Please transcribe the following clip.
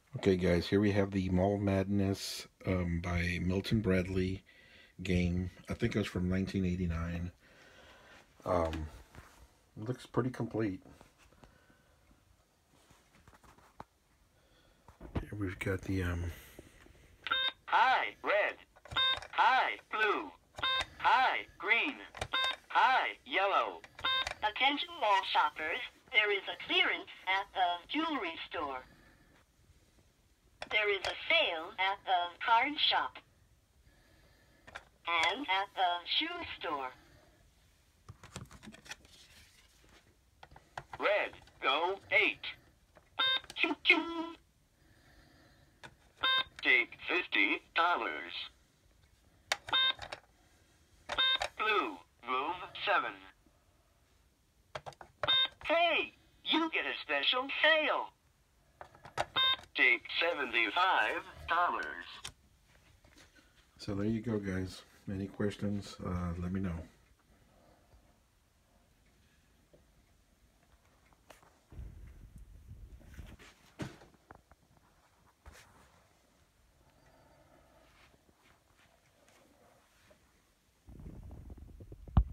Okay, guys, here we have the Mall Madness by Milton Bradley game. I think it was from 1989. Um, it looks pretty complete. Here we've got the Hi, red. Hi, blue. Hi, green. Hi, yellow. Attention mall shoppers, there is a clearance at the jewelry store. There is a sale at the card shop and at the shoe store. Red, go 8. Choo choo. Take $50. Blue, move 7. Hey, you get a special sale. Take $75. So there you go, guys. Any questions, let me know.